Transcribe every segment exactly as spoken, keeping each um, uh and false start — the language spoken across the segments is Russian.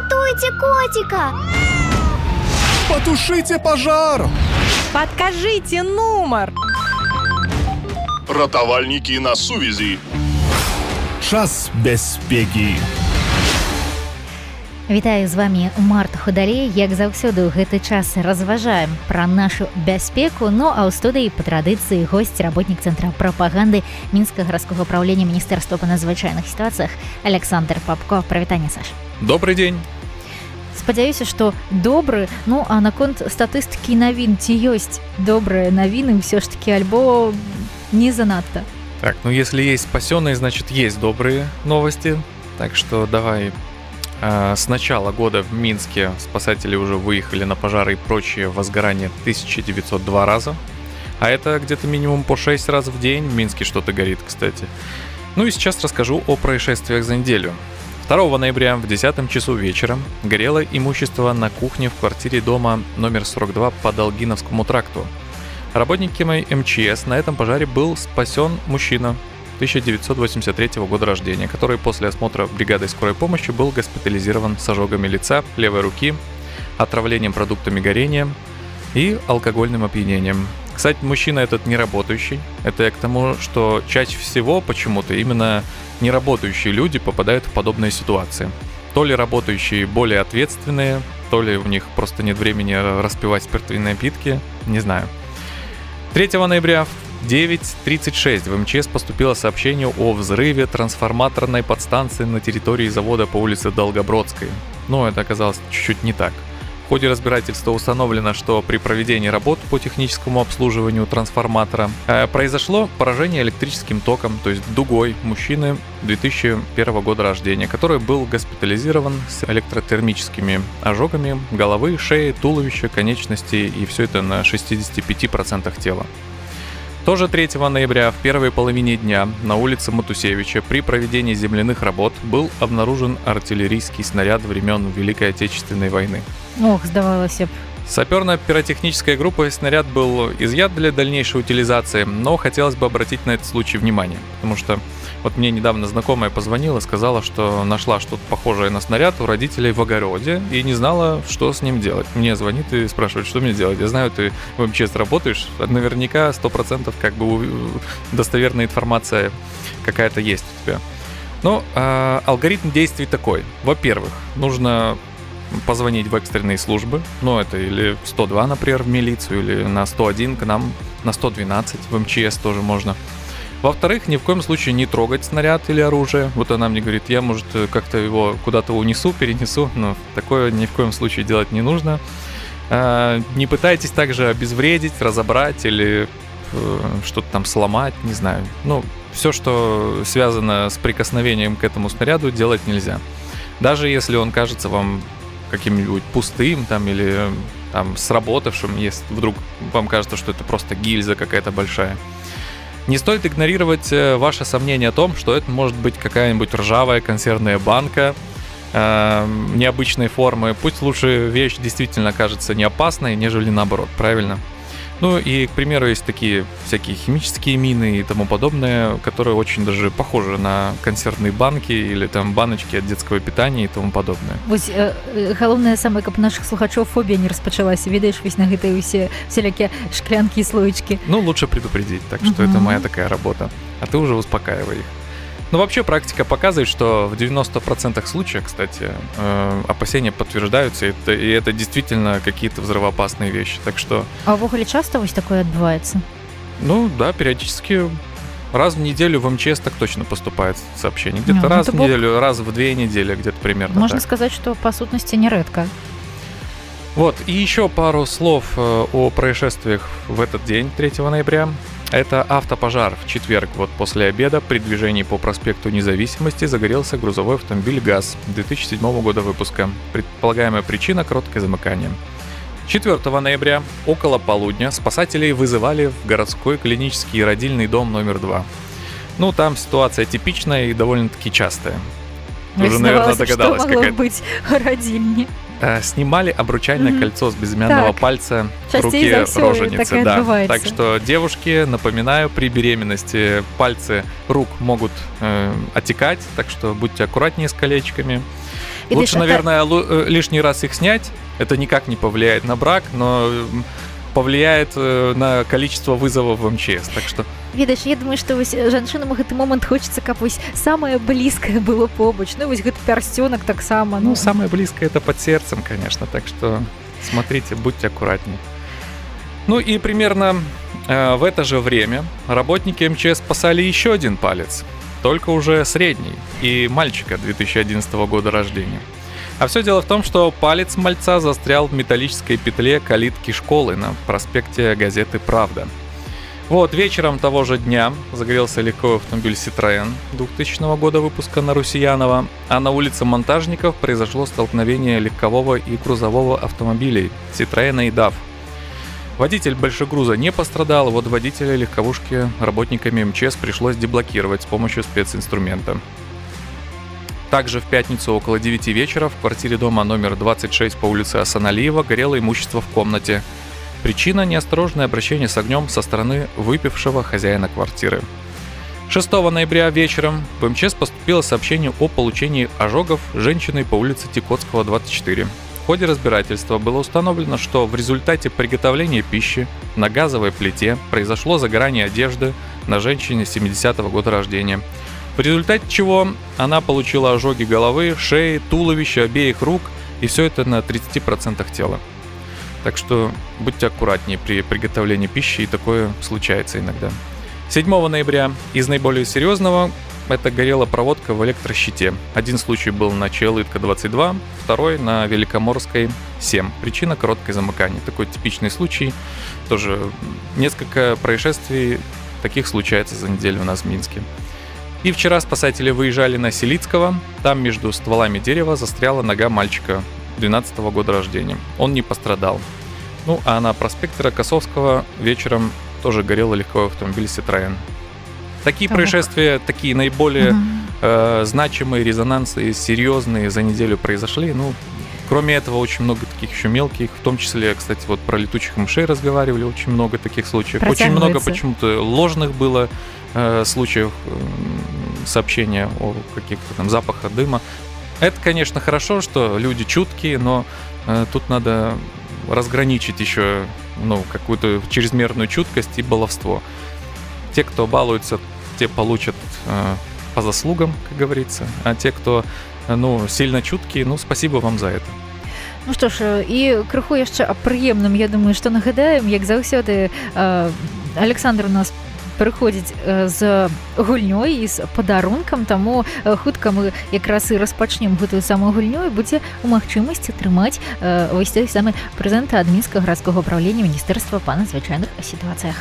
Ратуйте котика! Потушите пожар! Подкажите нумар! Ратавальнікі на сувязі. Час бяспекі. Вітаю, з вами Марта Худалей. Як заўсёды ў гэты час разважаем пра нашу бяспеку. Ну а ў студыі па традыцыі госць, работнік Цэнтра прапаганды Мінскага гарадскога ўпраўлення Міністэрства па надзвычайных сітуацыях Александр Попко. Прывітанне, Саш. Добрый день. Спадзяюся, што добры. Ну а наконт статыстыкі навін, ці ёсць добрыя навіны ўсё ж такі, альбо не занадта? Так, ну если есть спасенные, значит есть добрые новости. Так что давай. С начала года в Минске спасатели уже выехали на пожары и прочие возгорания тысяча девятьсот два раза. А это где-то минимум по шесть раз в день. В Минске что-то горит, кстати. Ну и сейчас расскажу о происшествиях за неделю. второго ноября в десятом часу вечера горело имущество на кухне в квартире дома номер сорок два по Долгиновскому тракту. Работниками эм че эс на этом пожаре был спасен мужчина тысяча девятьсот восемьдесят третьего года рождения, который после осмотра бригадой скорой помощи был госпитализирован с ожогами лица, левой руки, отравлением продуктами горения и алкогольным опьянением. Кстати, мужчина этот не работающий. Это я к тому, что чаще всего почему-то именно неработающие люди попадают в подобные ситуации. То ли работающие более ответственные, то ли у них просто нет времени распивать спиртные напитки, не знаю. третьего ноября в девять тридцать шесть в эм че эс поступило сообщение о взрыве трансформаторной подстанции на территории завода по улице Долгобродской. Но это оказалось чуть-чуть не так. В ходе разбирательства установлено, что при проведении работ по техническому обслуживанию трансформатора э, произошло поражение электрическим током, то есть дугой мужчины две тысячи первого года рождения, который был госпитализирован с электротермическими ожогами головы, шеи, туловища, конечностей, и все это на шестидесяти пяти процентах тела. Тоже третьего ноября в первой половине дня на улице Матусевича при проведении земляных работ был обнаружен артиллерийский снаряд времен Великой Отечественной войны. Ох, здавалося б. Саперно-пиротехнической группой снаряд был изъят для дальнейшей утилизации, но хотелось бы обратить на этот случай внимание, потому что вот мне недавно знакомая позвонила, сказала, что нашла что-то похожее на снаряд у родителей в огороде и не знала, что с ним делать. Мне звонит и спрашивает, что мне делать. Я знаю, ты в эм че эс работаешь, наверняка сто процентов как бы достоверная информация какая-то есть у тебя. Но э, алгоритм действий такой. Во-первых, нужно позвонить в экстренные службы, ну это или сто два, например, в милицию, или на сто один к нам, на сто двенадцать в эм че эс тоже можно. Во-вторых, ни в коем случае не трогать снаряд или оружие. Вот она мне говорит, я, может, как-то его куда-то унесу, перенесу, но такое ни в коем случае делать не нужно. Не пытайтесь также обезвредить, разобрать или что-то там сломать, не знаю. Ну, все, что связано с прикосновением к этому снаряду, делать нельзя. Даже если он кажется вам каким-нибудь пустым там или там сработавшим, если вдруг вам кажется, что это просто гильза какая-то большая. Не стоит игнорировать ваше сомнение о том, что это может быть какая-нибудь ржавая консервная банка э, необычной формы. Пусть лучше вещь действительно кажется не опасной, нежели наоборот, правильно? Ну и, к примеру, есть такие всякие химические мины и тому подобное, которые очень даже похожи на консервные банки или там баночки от детского питания и тому подобное. Вось э, галоўнае самае, каб наших слухачоў фобія не распачалася, ведаеш, весь на гэтыя ўсе всякие шклянки и слоечки. Ну, лучше предупредить, так что uh-huh. это моя такая работа. А ты уже успокаивай их. Ну, вообще практика показывает, что в девяноста процентах случаев, кстати, э, опасения подтверждаются, и это, и это действительно какие-то взрывоопасные вещи, так что... А ввогуле часто вось такое отбывается? Ну, да, периодически раз в неделю в эм че эс так точно поступает сообщение. Где-то ну, раз в бог... неделю, раз в две недели, где-то примерно Можно так. сказать, что по сутности нередко. Вот, и еще пару слов о происшествиях в этот день, третьего ноября. Это автопожар. В четверг, вот после обеда, при движении по проспекту Независимости загорелся грузовой автомобиль ГАЗ две тысячи седьмого года выпуска. Предполагаемая причина – короткое замыкание. четвёртого ноября около полудня спасателей вызывали в городской клинический родильный дом номер два. Ну, там ситуация типичная и довольно-таки частая. Ты уже, наверное, догадалась, что могло какая-то... быть родильни. Снимали обручальное mm-hmm. кольцо с безымянного так. пальца Частей руки роженицы. Да. Так что, девушки, напоминаю, при беременности пальцы рук могут э, отекать, так что будьте аккуратнее с колечками. Видишь, Лучше, это- наверное, лу- э, лишний раз их снять. Это никак не повлияет на брак, но м, повлияет э, на количество вызовов в эм че эс. Так что Ведаеш, я думаю, што вось жанчынам у гэты момант хочацца, каб вось самае блізкае было побач. Ну вось гэты пярсцёнак таксама. ну, самое близкое это под сердцем, конечно. Так что смотрите, будьте аккуратнее. Ну и примерно э, в это же время работники эм че эс спасали еще один палец, только уже средний, и мальчика две тысячи одиннадцатого года рождения. А все дело в том, что палец мальца застрял в металлической петле калитки школы на проспекте газеты «Правда». Вот, вечером того же дня загорелся легковой автомобиль Citroën двухтысячного года выпуска на Русиянова, а на улице Монтажников произошло столкновение легкового и грузового автомобилей Citroën и даф. Водитель большегруза не пострадал, вот водителя легковушки работниками эм че эс пришлось деблокировать с помощью специнструмента. Также в пятницу около девяти вечера в квартире дома номер двадцать шесть по улице Асаналиева горело имущество в комнате. Причина – неосторожное обращение с огнем со стороны выпившего хозяина квартиры. шестого ноября вечером в эм че эс поступило сообщение о получении ожогов женщиной по улице Тикотского, двадцать четыре. В ходе разбирательства было установлено, что в результате приготовления пищи на газовой плите произошло загорание одежды на женщине семидесятого года рождения, в результате чего она получила ожоги головы, шеи, туловища, обеих рук, и все это на тридцати процентах тела. Так что будьте аккуратнее при приготовлении пищи, и такое случается иногда. седьмого ноября из наиболее серьезного это горела проводка в электрощите. Один случай был на Чаелытка двадцать два, второй на Великоморской семь. Причина – короткое замыкание. Такой типичный случай. Тоже несколько происшествий таких случается за неделю у нас в Минске. И вчера спасатели выезжали на Селицкого. Там между стволами дерева застряла нога мальчика двенадцатого года рождения. Он не пострадал. Ну а на проспекте Рокоссовского вечером тоже горел легковой автомобиль Citroën. Такие Так. происшествия, такие наиболее Мгм. э, значимые, резонансные, серьезные за неделю произошли. Ну, кроме этого, очень много таких еще мелких, в том числе, кстати, вот про летучих мышей разговаривали, очень много таких случаев. Очень много Протягивается. почему-то ложных было э, случаев э, сообщения о каких-то там запахах дыма. Это, конечно, хорошо, что люди чуткие, но э, тут надо разграничить еще ну, какую-то чрезмерную чуткость и баловство. Те, кто балуются, те получат э, по заслугам, как говорится, а те, кто э, ну, сильно чуткие, ну, спасибо вам за это. Ну што ж, і крыху яшчэ аб прыемным, я думаю, што нагадаем, як заўсёды э, Александр у нас прыходзіць э, з гульнёй і з падарункам, таму э, хутка мы якраз і распачнем гэтую самую гульню і будзе ў магчымасці атрымаць э, вось той самы прэзент ад Мінскага гарадскога ўпраўлення Міністэрства па надзвычайных сітуацыях.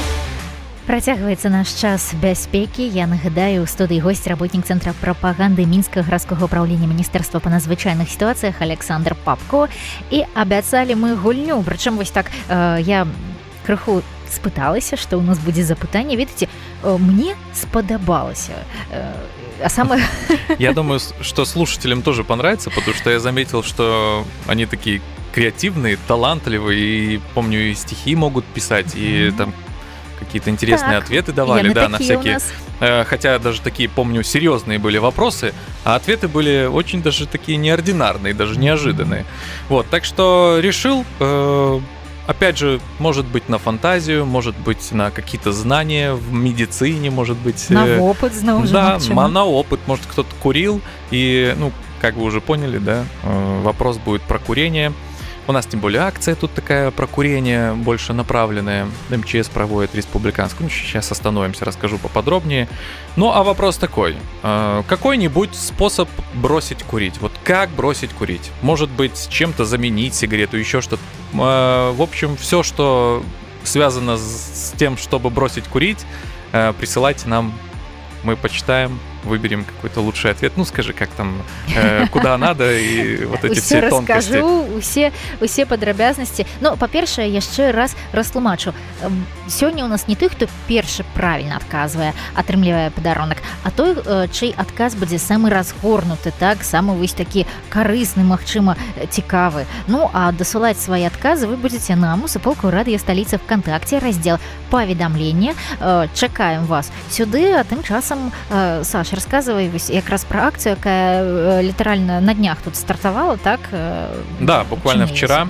Працягваецца наш час бяспекі. Я нагадаю, у студыі госць, работнік Цэнтра прапаганды Мінскага гарадскога ўпраўлення Міністэрства па надзвычайных сітуацыях Александр Папко. І абяцалі мы гульню. Прычым вось так э, я крыху спыталася, што ў нас будзе запытанне. Ведаеце, э, мне спадабалася. Э, а самое... Я думаю, что слушателям тоже понравится, потому что я заметил, что они такие креативные, талантливые, и, помню, и стихи могут писать, и там какие-то интересные Так, ответы давали, да, на такие у всякие, нас. э, хотя даже такие, помню, серьезные были вопросы, а ответы были очень даже такие неординарные, даже неожиданные. Вот, так что решил, э, опять же, может быть, на фантазию, может быть, на какие-то знания в медицине, может быть... На э, опыт, зноў жа, Да, магчыма. на опыт, может, кто-то курил, и, ну, как вы уже поняли, да, э, вопрос будет про курение. У нас, тем более, акция тут такая про курение, больше направленная. эм че эс проводит республиканскую. Ну, сейчас остановимся, расскажу поподробнее. Ну, а вопрос такой. Э, какой-нибудь способ бросить курить? Вот как бросить курить? Может быть, чем-то заменить сигарету, еще что-то. Э, в общем, все, что связано с, с тем, чтобы бросить курить, э, присылайте нам. Мы почитаем, выберем какой-то лучший ответ. Ну, скажи, как там, э, куда надо, и вот эти Усе все тонкости. раскажу, усе, усе падрабязнасці. Ну, па-першае, яшчэ раз растлумачу. Эм, Сёння ў нас не той, хто першы правільна адказвае, атрымлівае падарунак, а той, э, чый адказ будзе самы разгорнуты, так, самы вось такі карысны, магчыма, цікавы. Ну, а дасылаць свае адказы вы будзеце нам у суполку радыё сталіца ВКонтакце, раздзел паведамлення. Э, Чакаем вас сюды, а тым часам, э, Саша, Иванович, рассказывай якраз про акцию, якая литерально на днях тут стартовала, так? Да, буквально вчера.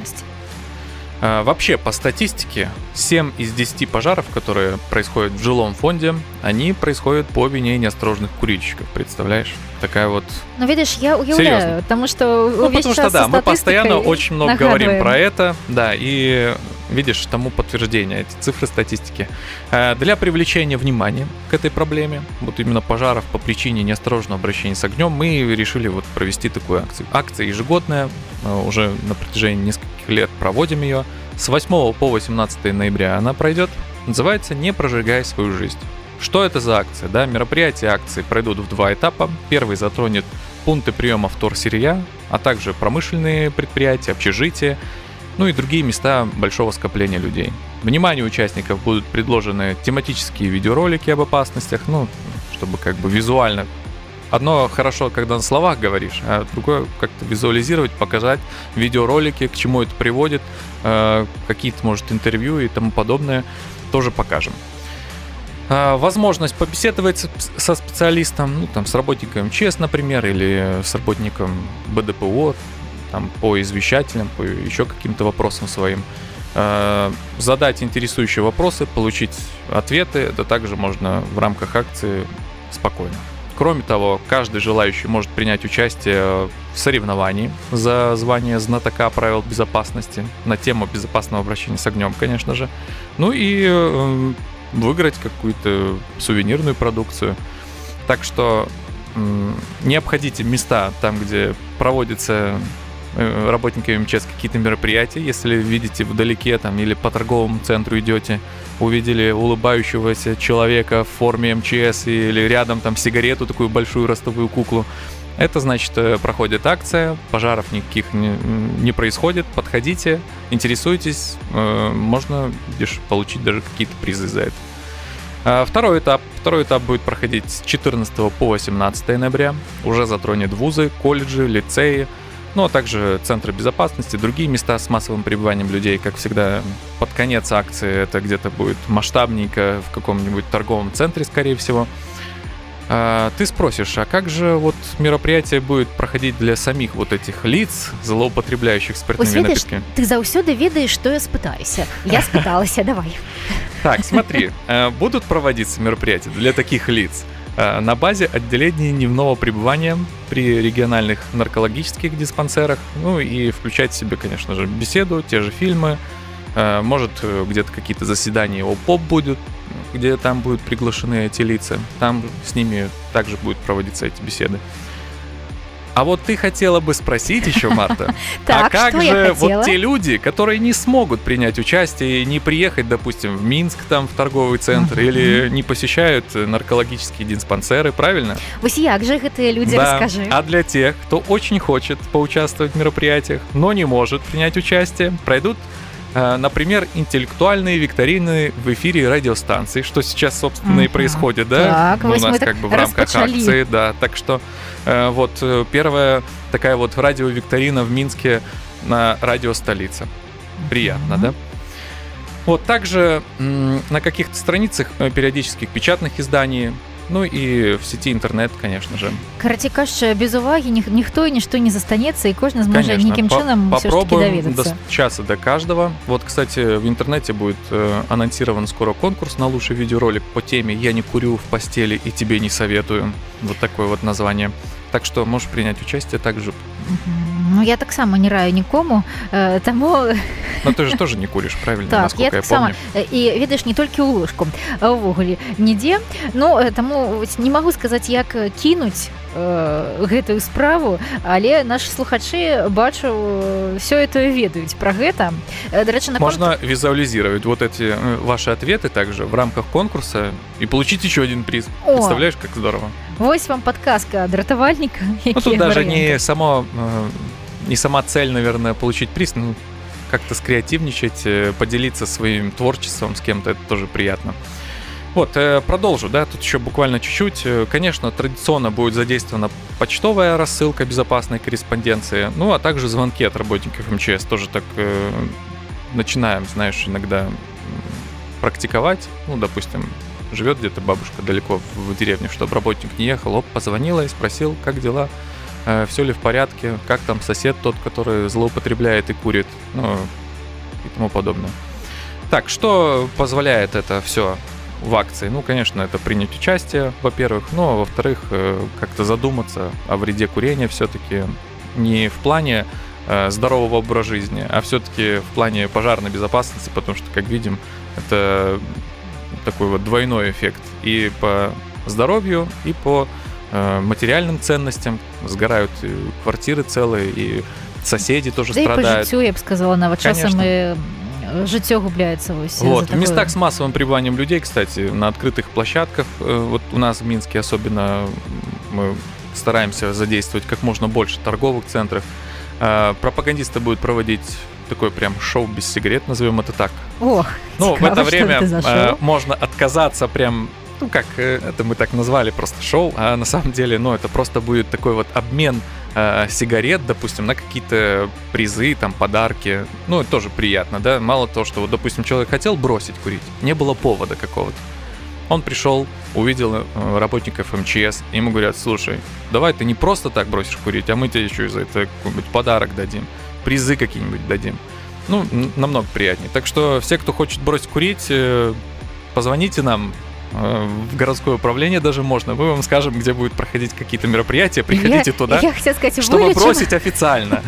Вообще, по статистике, семь из десяти пожаров, которые происходят в жилом фонде, они происходят по вине неосторожных курильщиков, представляешь? Такая вот... Ну, видишь, я уявляю, серьезно. Потому что... Ну, потому что, да, мы постоянно очень много нагадываем. Говорим про это, да, и видишь, тому подтверждение, эти цифры статистики. Для привлечения внимания к этой проблеме, вот именно пожаров по причине неосторожного обращения с огнем, мы решили вот провести такую акцию. Акция ежегодная, уже на протяжении нескольких лет проводим ее. С восьмого по восемнадцатое ноября она пройдет. Называется «Не прожигай свою жизнь». Что это за акция? Да, мероприятия акции пройдут в два этапа. Первый затронет пункты приема вторсырья, а также промышленные предприятия, общежития, ну и другие места большого скопления людей. Вниманию участников будут предложены тематические видеоролики об опасностях, ну, чтобы как бы визуально. Одно хорошо, когда на словах говоришь, а другое как-то визуализировать, показать видеоролики, к чему это приводит, э, какие-то, может, интервью и тому подобное тоже покажем. Э, возможность побеседовать со специалистом, ну, там, с работником МЧС, например, или с работником БДПО, там, по извещателям, по еще каким-то вопросам своим. Э, задать интересующие вопросы, получить ответы, это также можно в рамках акции спокойно. Кроме того, каждый желающий может принять участие в соревновании за звание знатока правил безопасности на тему безопасного обращения с огнем, конечно же. Ну и э, выиграть какую-то сувенирную продукцию. Так что э, не обходите места там, где проводятся э, работниками МЧС какие-то мероприятия. Если видите вдалеке там, или по торговому центру идете, увидели улыбающегося человека в форме МЧС или рядом там сигарету, такую большую ростовую куклу, это значит, проходит акция, пожаров никаких не, не происходит, подходите, интересуйтесь, можно, видишь, получить даже какие-то призы за это. Второй этап. Второй этап будет проходить с четырнадцатого по восемнадцатое ноября, уже затронет вузы, колледжи, лицеи, ну а также центры безопасности, другие места с массовым пребыванием людей. Как всегда, под конец акции это где-то будет масштабненько в каком-нибудь торговом центре, скорее всего. А, ты спросишь, а как же вот мероприятие будет проходить для самих вот этих лиц, злоупотребляющих спиртными напитками? Ты заўсёды ведаешь, что я спытаюся. Я спыталася, давай. Так, смотри, будут проводиться мероприятия для таких лиц на базе отделения дневного пребывания при региональных наркологических диспансерах, ну и включать в себе, конечно же, беседу, те же фильмы, может где-то какие-то заседания ОПОП будут, где там будут приглашены эти лица, там с ними также будут проводиться эти беседы. А вот ты хотела бы спросить еще, Марта, а как же вот те люди, которые не смогут принять участие и не приехать, допустим, в Минск, там, в торговый центр, или не посещают наркологические диспансеры, правильно? Вот як же эти люди, да. Расскажи. А для тех, кто очень хочет поучаствовать в мероприятиях, но не может принять участие, пройдут, например, интеллектуальные викторины в эфире радиостанций, что сейчас, собственно, uh-huh. и происходит, да? Так, у нас как бы в рамках распочали. Акции, да. Так что э, вот первая такая вот радиовикторина в Минске на радио «Столица». Приятно, uh-huh. да? Вот также м- на каких-то страницах периодических печатных изданий, ну і в сети интернет, конечно же. Короче, кажется, без уваги ні, ніхто і ніщо не застанется, и кожен зможет неким чином По- все ж таки доведаться. Попробуем достучаться до каждого. Вот, кстати, в интернете будет э, анонсирован скоро конкурс на лучший видеоролик по теме «Я не курю в постели и тебе не советую». Вот такое вот название. Так что можешь принять участие также. Ну, я так само не раю нікому, э, тому... Но ты же тоже не куришь, правильно, так, насколько я, я так само. помню. І, видиш, не тільки у ложку, а ўвогуле нідзе. Ну, тому не могу сказать, як кинуть э, гэтую справу, але наши слухачи, бачу, все это ведаюць про гэта. До речі, на Можно конкурс... визуализировать вот эти ваши ответы также в рамках конкурса и получить еще один приз. О. Представляешь, как здорово? Вось вам подсказка от ратовальника. Ну, тут даже не само... Не сама цель, наверное, получить приз, ну, как-то скреативничать, поделиться своим творчеством с кем-то, это тоже приятно. Вот, продолжу, да, тут еще буквально чуть-чуть. Конечно, традиционно будет задействована почтовая рассылка безопасной корреспонденции, ну, а также звонки от работников МЧС. Тоже так э, начинаем, знаешь, иногда практиковать. Ну, допустим, живет где-то бабушка далеко в деревне, чтобы работник не ехал, оп, позвонила и спросил, как дела, э, все ли в порядке, как там сосед тот, который злоупотребляет и курит, ну и тому подобное. Так, что позволяет это все в акции? Ну, конечно, это принять участие, во-первых, ну, а во-вторых, э, как-то задуматься о вреде курения все-таки не в плане здорового образа жизни, а все-таки в плане пожарной безопасности, потому что, как видим, это такой вот двойной эффект и по здоровью, и по э, материальным ценностям. Сгорают и квартиры целые, и соседи тоже да страдают. Да и по жыццю, я бы сказала, нават часам и жыццё губляется. Вот, в местах с массовым пребыванием людей, кстати, на открытых площадках, вот у нас в Минске особенно мы стараемся задействовать как можно больше торговых центров. Пропагандисты будут проводить такое прям шоу без сигарет, назовем это так. Ох, ну, цікаво, в это время это можно отказаться прям, ну, как это мы так назвали, просто шоу, а на самом деле, ну, это просто будет такой вот обмен э, сигарет, допустим, на какие-то призы, там, подарки. Ну, это тоже приятно, да? Мало того, что, вот, допустим, человек хотел бросить курить, не было повода какого-то. Он пришел, увидел работников эм че эс, ему говорят: слушай, давай ты не просто так бросишь курить, а мы тебе еще и за это какой-нибудь подарок дадим, призы какие-нибудь дадим. Ну, намного приятнее. Так что все, кто хочет бросить курить, позвоните нам в городское управление, даже можно. Мы вам скажем, где будут проходить какие-то мероприятия, приходите я, туда, я сказать, чтобы вылечим. бросить официально.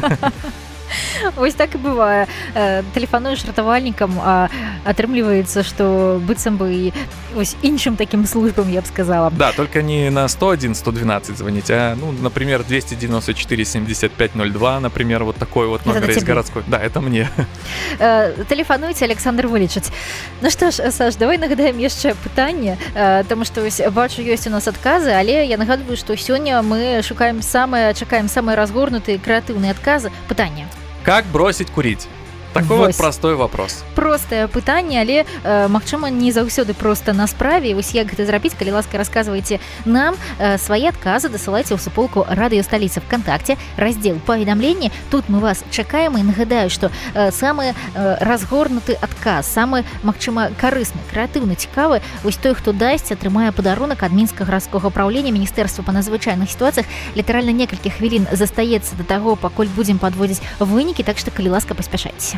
Вось так і бывае. Тэлефануеш ратавальнікам, а атрымліваецца, што быццам бы вось іншым таким службам, я б сказала. Да, только не на сто один сто двенадцать звонить, а, ну, например, двести девяносто четыре семьдесят пять ноль два, например, вот такой вот номер есть городской. Да, это мне. Тэлефануйце, Александр вылечыць. Ну што ж, Саш, давай нагадаем яшчэ пытанне, таму што вось бачу, ёсць у нас адказы, але я нагадваю, што сёння мы шукаем самыя, чакаем самыя разгорнутыя крэатыўныя адказы. Пытанне. Как бросить курить? Такой вот простой вопрос. Простае пытанне, але э, магчыма, не заўсёды проста на справе. Вось як гэта зрабіць, калі ласка, расказвайце нам э, свае адказы, дасылайце ў суполку радыёсталіца ВКонтакте, раздзел паведамленні. Тут мы вас чакаем і нагадаю, што э, самы э, разгорнуты адказ, самы, магчыма, карысны, крэатыўны, цікавы, вось той, хто дасць, атрымае падарунак ад Мінскага гарадскога праўлення Міністэрства па надзвычайных сітуацыях. Літаральна некалькі хвілін застаецца да таго, пакуль будзем падводзіць вынікі, так што, калі ласка, паспяшайцеся.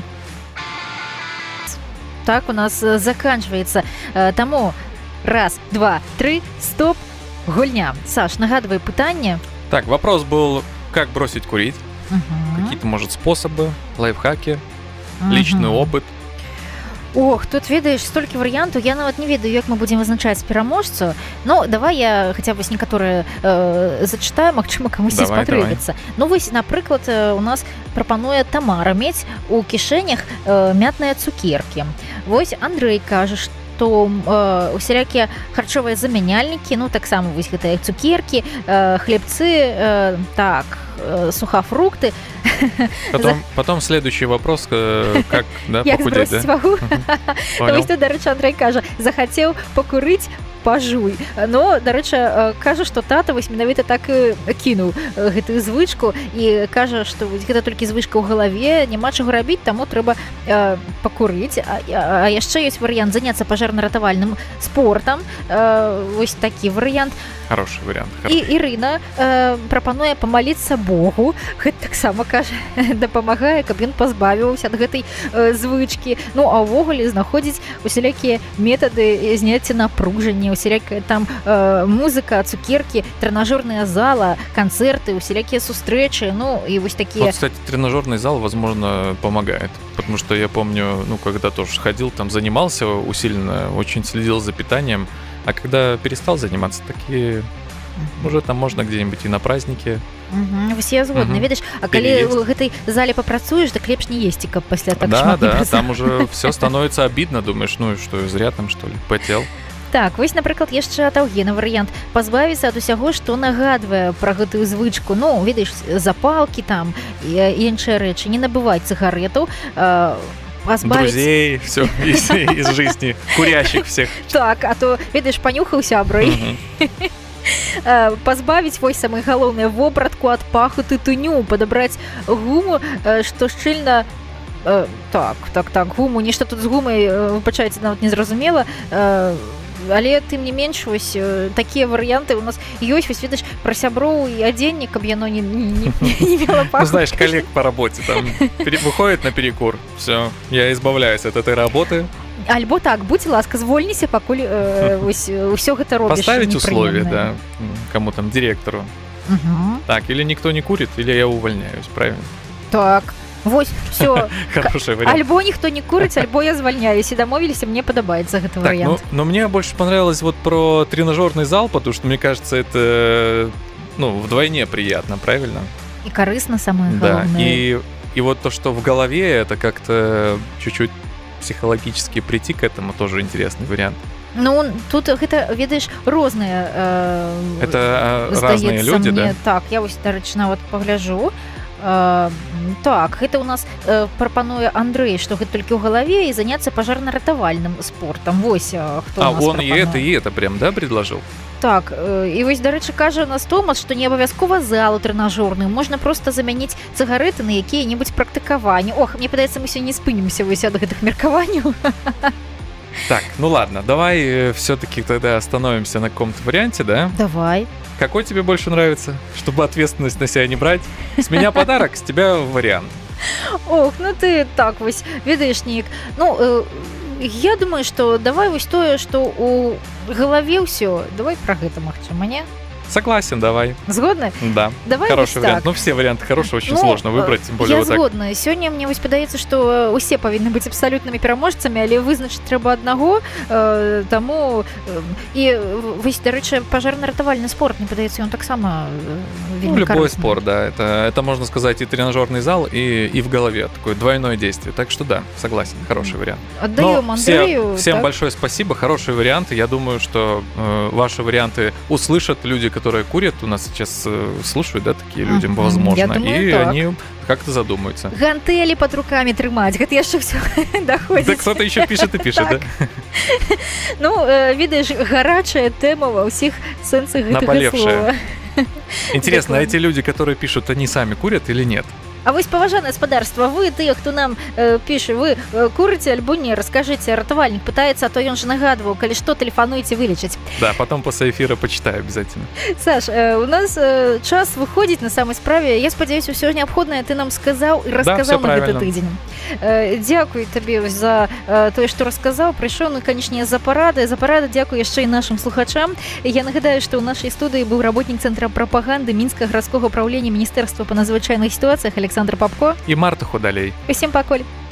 Так у нас заканчивается. Тому раз, два, три, стоп, гульня. Саш, нагадывай пытанне. Так, вопрос был, как бросить курить. Угу. Какие-то, может, способы, лайфхаки, угу. личный опыт. Ох, тут ведаеш столькі варыянтаў, я нават не ведаю, як мы будзем вызначаць пераможцу. Ну, давай я хаця б некаторыя э, зачытаю, магчыма, камусьці спатрэбіцца. Ну, вось, напрыклад, у нас прапануе Тамара мець у кішэнях э, мятныя цукеркі. Вось Андрэй кажа, што э, усялякія харчовыя замяняльнікі, ну, таксама вось гэтыя цукеркі, э, хлебцы, э, так, э, сухафрукты. Потом, потом следующий вопрос, как, да, похудеть, да? Як збросіць вагу? Вось тут, дарэчы, Андрэй кажа, захацеў пакурыць, пажуй. Но, дарэчы, кажа, што тата вось менавіта так і кінуў гэтую звычку і кажа, што гэта толькі звычка ў галаве, няма чаго рабіць, таму трэба э, пакурыць. А, а яшчэ ёсць варыянт заняцца пажарна-ратавальным спортам. Э, вось такі варыянт. Хороший вариант. І Ірына э, прапануе памаліцца Богу. Гэта таксама, кажа, дапамагае, каб ён пазбавіўся ад гэтай э, звычкі. Ну, а ўвогуле знаходзіць усялякія метады зняцця напружання, усялякая там э, музыка, цукеркі, тренажерная зала, концерты, усялякія сустрэчы. Ну, и вот такие... Вот, кстати, тренажерный зал, возможно, помогает. Потому что я помню, ну, когда тоже ходил, там занимался усиленно, очень следил за питанием. А когда перестал заниматься, такие uh-huh. уже там можно где-нибудь и на празднике. Uh-huh. Все згодны, uh-huh. видишь, а коли в этой зале попрацуешь, так лепш не есть, как после так да, да, там уже все становится обидно, думаешь, ну и что, зря там, что ли, потел. Так, вось, напрыклад, яшчэ ад Аўгена варыянт пазбавіцца ад усяго, што нагадвае пра гэтую звычку. Ну, ведаеш, запалкі там і іншыя рэчы, не набываць цыгарэтаў, э, позбавить... Друзей, все, из, из жизни, курящих всех. Так, а то, ведаешь, понюхал сяброй. Позбавить вось самое галоўнае вопратку ад паху тытуню, падабраць гуму, што шчыльна... Так, так, так, гуму, нешта тут з гумай, пачаецца нават незразумела, але тым не менш вось такія варыянты у нас ёсць, вось ведаеш, пра сяброў і адзенне, каб яно не, не, не мела паху. Ну, знаешь, коллег по работе там выходит на перекур, все, я избавляюсь от этой работы. Альбо так, будь ласка, звольніся, пакуль э, вось ўсё гэта робіш. Поставить условия, да, кому там, директору. Угу. Так, или никто не курит, или я увольняюсь, правильно? Так, вось, все. Хороший вариант. Альбо ніхто не курыць, альбо я звальняюсь, і дамовіліся, мне падабаецца гэты так, варыянт. Ну, но мне больше понравилось вот про тренажерный зал, потому что, мне кажется, это, ну, вдвойне приятно, правильно? И корыстно, самое главное. Да, и, и вот то, что в голове, это как-то чуть-чуть психологически прийти к этому, тоже интересный вариант. Ну, тут гэта, ведаеш, розныя э, это разные люди, мне. Да? Так, я вось дарэчна вот пагляжу. Э, так, гэта у нас э, прапануе Андрэй, што гэта толькі ў галаве, і заняцца пажарна-ратавальным спортам. Вось хто а у нас он прапануе. и это, и это прям, да, предложил? Так, э, і вось, дарэчы, кажа у нас Томас, што не абавязкова залу трэнажорную, можна проста замяніць цыгарэты на якія-небудзь практыкаванні. Ох, мне падаецца, мы сёння не спынімся вось ад гэтых меркаванняў. Так, ну ладно, давай все-таки тогда остановимся на каком-то варианте, да? Давай. Какой тебе больше нравится, чтобы ответственность на себя не брать? С меня подарок, с тебя вариант. Ох, ну ты так вось, ведаеш, неяк. Ну, э, я думаю, што давай вось тое, што у галаве ўсё, давай пра гэта, магчыма, не? Согласен, давай. Згодны? Да. Давай хороший вариант. Так. Ну, все варианты хорошие, очень ну, сложно выбрать, тем более я вот так. згодна. Сёння мне вось падаецца, што усе павінны быць абсалютнымі пераможцамі, але вызначыць трэба аднаго, э, таму э, і вось, дарэчы, пажарна-ратавальны спорт, мне падаецца, ён таксама э, вельмі Ну, любой корыстны. спорт, да. Это, это, можно сказать, и тренажерный зал, и, и в голове. Такое двойное действие. Так что да, согласен, хороший вариант. Отдаём Андрею. Всем, всем так? большое спасибо, хорошие варианты. Я думаю, что э, ваши варианты услышат люди, которые курят. У нас сейчас э, слушают, да, такие люди, Мгм. возможно. Я думаю, и так. они как-то задумаются. Гантелі пад рукамі трымаць, гэта яшчэ ўсё даходзіць. Да кто-то еще пишет и пишет, да? Ну, э, видишь, гарачая тэма ва ўсіх сэнсах гэтага Наболевшая. слова. Интересно, а Дакладна. эти люди, которые пишут, они сами курят или нет? А вось, паважанае спадарства, вы, тыя, хто нам э, піша, вы э, курыце альбо не, раскажыце, ратавальнік пытаецца, а то ён жа нагадваў, калі што, тэлефануйце вылечыць. Да, потом после эфира почитаю обязательно. Саш, э, у нас э, час выходзіць на самай справе. Я спадзяюся, ўсё неабходнае ты нам сказаў і расказаў всё на гэты правильно. тыдзень. Э, дзякуй табе вось за э, тое, што расказаў, прыйшоў, ну, канечне, за парады. За парады дзякуй яшчэ і нашым слухачам. Я нагадаю, што ў нашай студыі быў работнік цэнтра прапаганды Мінскага гарадскога ўпраўлення Міністэрства па надзвычайных сітуацыях Александр Папко И Марта Худалей. Усім пакуль.